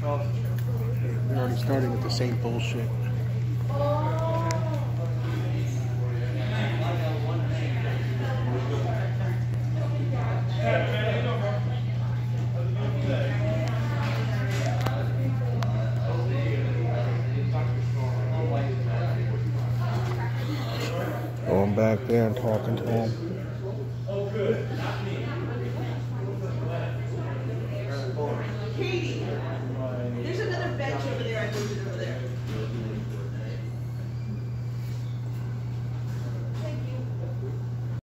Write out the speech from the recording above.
They're already starting with the same bullshit. Going back there and talking to him. Katie, there's another bench over